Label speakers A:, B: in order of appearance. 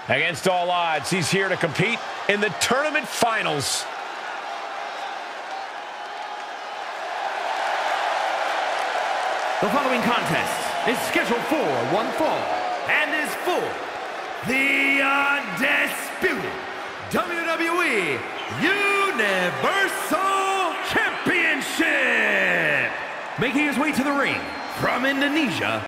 A: Against all odds, he's here to compete in the tournament finals.
B: The following contest is scheduled for one fall and is for the undisputed WWE Universal Championship. Making his way to the ring from Indonesia,